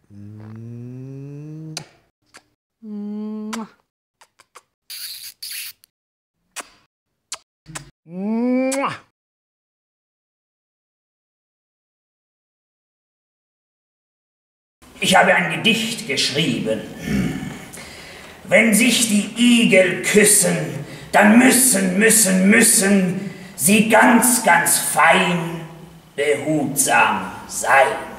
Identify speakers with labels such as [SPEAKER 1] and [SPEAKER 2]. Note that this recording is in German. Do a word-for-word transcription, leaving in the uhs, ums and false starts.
[SPEAKER 1] Ich habe ein Gedicht geschrieben. Wenn sich die Igel küssen, dann müssen, müssen, müssen sie ganz, ganz fein behutsam sein.